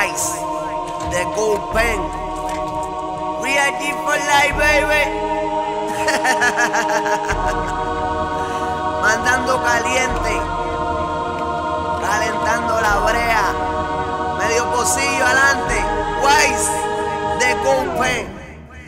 Wise, The Gold Pen. We are G for life, baby. Mandando caliente, calentando la brea. Medio pocillo adelante. Wise, The Gold Pen.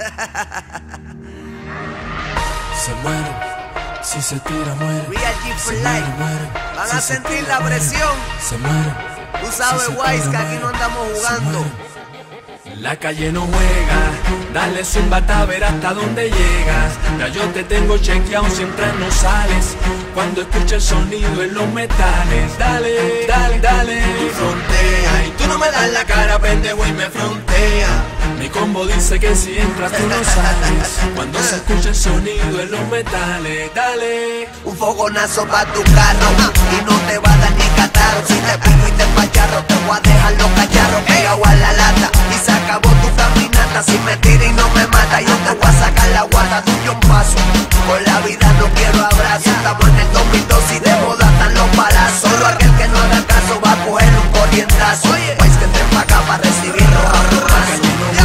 Se muere, si se tira muere. Real G for se life. muere, Van si a se sentir tira, la presión. Se muere. Tú sabes, si se Wise, tira, que aquí no andamos se jugando. muere. La calle no juega, dale zumbata a ver hasta dónde llegas. Ya yo te tengo chequeado si entras no sales. Cuando escuches el sonido en los metales, dale, dale, dale. Tú frontea y tú no me das la cara, pendejo, y me frontea. Mi combo dice que si entras tú no sales. Cuando se escucha el sonido en los metales, dale. Un fogonazo pa' tu carro y no te va a dar ni catarro. Si te pico y te empacharro, te voy a dejar los cacharros pegados a la lata. Y se acabó tu caminata. Si me tira y no me mata, yo te voy a sacar la guata de un paso. Por la vida no quiero abrazos. Estamos en el 2002 y de moda están los palazos. Solo aquel que no haga caso va a coger un corrientazo. Pues que entren pa' acá para recibirlo a romazo.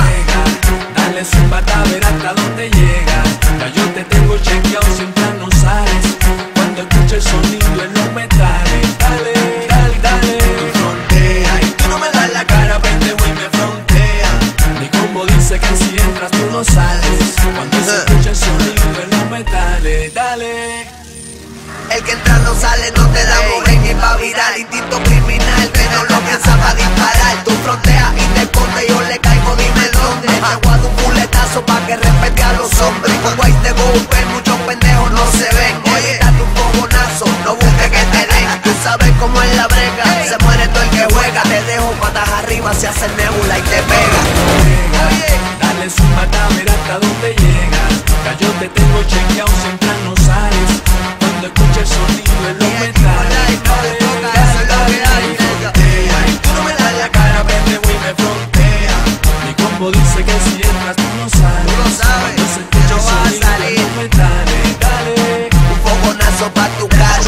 Dale zumbata a ver hasta dónde llegas. Ya yo te tengo chequeado, siempre no sales. Cuando escuches el sonido en los metales, dale, dale, dale. Tú frontea y tú no me das la cara, pendejo, y me frontea. Mi combo dice que si entras tú no sales. Cuando se escucha el sonido en los metales, dale. El que entra no sale, no te da mover ni pa' virar. Instinto criminal, que no lo piensa pa' disparar. Tú fronteas y te escondes, yo le caigo, dime dónde. Te guardo un puletazo pa' que respete a los hombres. Con Wise The Gold Pen, muchos pendejos no se ven. Oye, date un fogonazo, no busques que te den. Tú sabes cómo es la brega, se muere todo el que juega. Te dejo patas arriba, se hace nebula y te pega. Oye, dale zumbata a ver hasta dónde llegas. Ya yo te tengo chequeado, siempre no sales. Cuando escuches el sonido en los metales, dale, dale, dale. Frontea y tú no me das la cara, pendejo, y me frontea. Mi combo dice que si entras tú no sales. tú lo sabes, Cuando se escucha no el vas a sonido en salir. los metales, dale. un fogonazo pa' tu casa.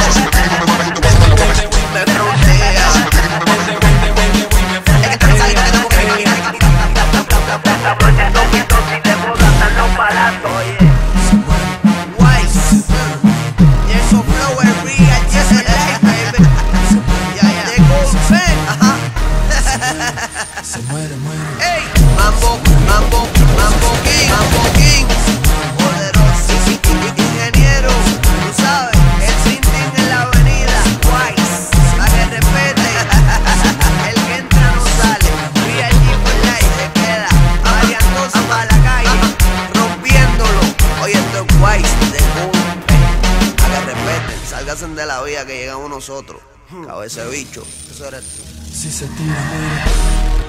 Me frontea. Es que te no sale, no porque me Wise, y eso flow es real, yes it is, baby. The Gold Pen, ajá. Se muere, muere. Ey, Mambo, Mambo, Mambo King, poderoso, ingeniero, tú sabes, el Sintin en la avenida, Wise, pa' que respete, el que entra no sale, Real G for life, se queda, variando pa' la calle, rompiéndolo, oye esto es Wise, The Gold Pen, pa' que respeten, sálganse de la vía que llegamos nosotros, cabeza de bicho, eso eres tú. Si se tira muere.